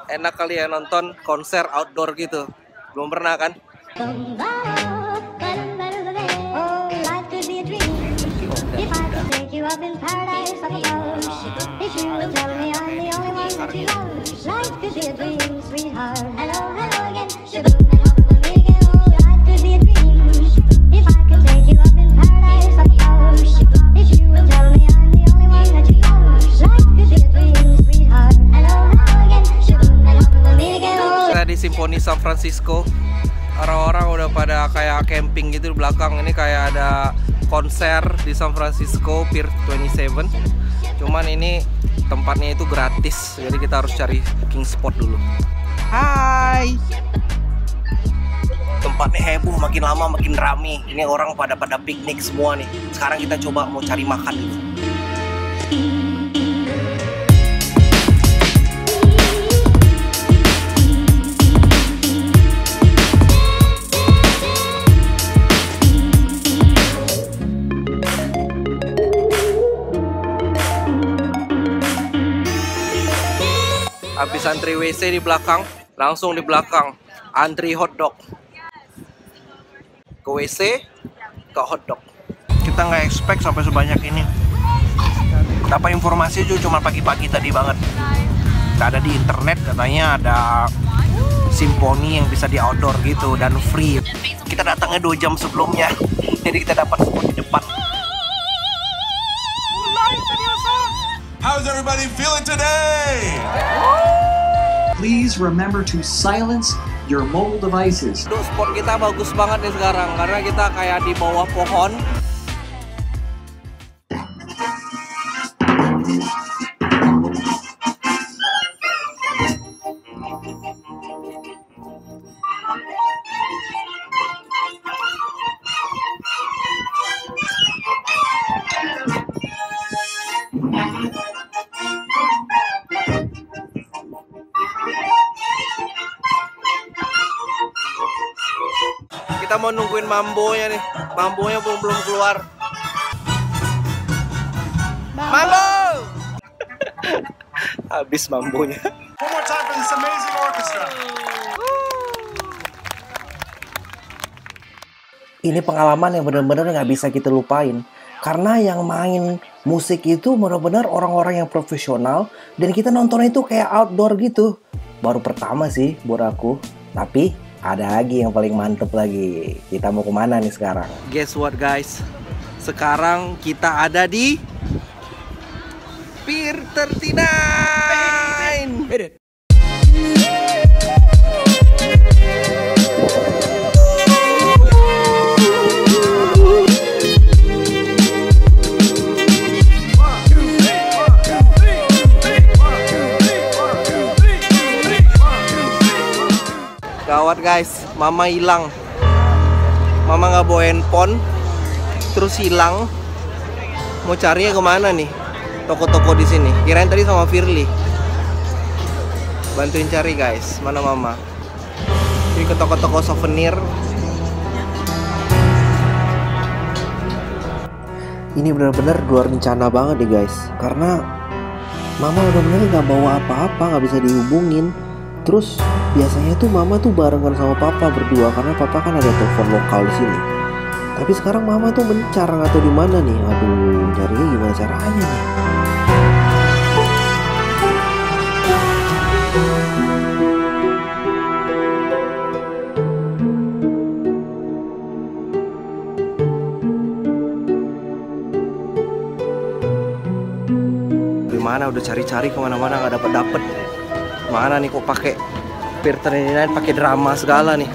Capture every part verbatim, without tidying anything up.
Enak kali ya nonton konser outdoor gitu. Belum pernah kan? Di Symphony San Francisco, orang-orang udah pada kayak camping gitu di belakang. Ini kayak ada konser di San Francisco Pier dua puluh tujuh. Cuman ini tempatnya itu gratis, jadi kita harus cari booking spot dulu. Hai. Tempatnya heboh, makin lama makin rame. Ini orang pada pada piknik semua nih. Sekarang kita coba mau cari makan dulu. Habis antri W C di belakang, langsung di belakang antri hotdog. Ke W C, ke hotdog. Kita nggak expect sampai sebanyak ini. Dapat informasi juga cuma pagi-pagi tadi banget. Nggak ada di internet, katanya ada Symphony yang bisa di outdoor gitu dan free. Kita datangnya dua jam sebelumnya, jadi kita dapat spot di depan. How's everybody feeling today? Please remember to silence your mobile devices. Duh, spot kita bagus banget nih sekarang karena kita kayak di bawah pohon. Kita mau nungguin mambonya nih. Mambonya belum belum keluar. Mambo! Habis mambonya. One more time for this amazing orchestra. Ini pengalaman yang benar-benar nggak bisa kita lupain. Karena yang main musik itu benar-benar orang-orang yang profesional. Dan kita nontonnya itu kayak outdoor gitu. Baru pertama sih buat aku. Tapi ada lagi yang paling mantep lagi. Kita mau kemana nih sekarang? Guess what guys? Sekarang kita ada di Pier tiga puluh sembilan. Hit it. Gawat guys, mama hilang. Mama nggak bawa handphone, terus hilang. Mau carinya kemana nih? Toko-toko di sini. Kirain tadi sama Firly. Bantuin cari guys, mana mama? Jadi ke toko-toko souvenir. Ini benar-benar luar rencana banget nih guys, karena mama benar-benar nggak bawa apa-apa, nggak bisa dihubungin. Terus biasanya tuh mama tuh barengan sama papa berdua karena papa kan ada telepon lokal di sini. Tapi sekarang mama tuh mencar nggak tahu di mana nih. Aduh, carinya gimana caranya nih? Gimana udah cari-cari kemana-mana nggak dapet-dapet. Mana nih kok pakai Pier tiga puluh sembilan pakai drama segala nih.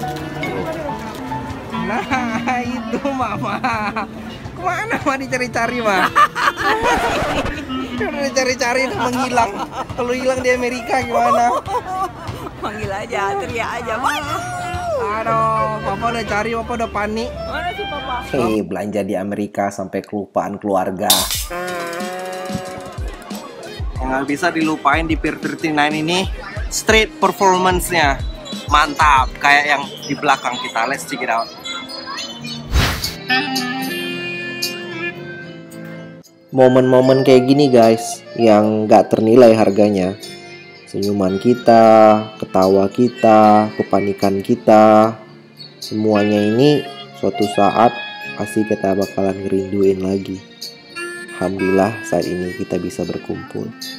Nah itu mama. Kemana mah dicari-cari mah? Udah dicari-cari udah menghilang. Kalau hilang di Amerika gimana? Panggil aja, teriak aja. Aduh, papa udah cari, papa udah panik. Mana sih papa? Hei, belanja di Amerika sampai kelupaan keluarga. Yang nggak bisa dilupain di Pier tiga puluh sembilan ini, street performance-nya mantap kayak yang di belakang kita. Let's check it out. Momen-momen kayak gini guys yang nggak ternilai harganya. Senyuman kita, ketawa kita, kepanikan kita, semuanya ini suatu saat pasti kita bakalan ngerinduin lagi. Alhamdulillah saat ini kita bisa berkumpul.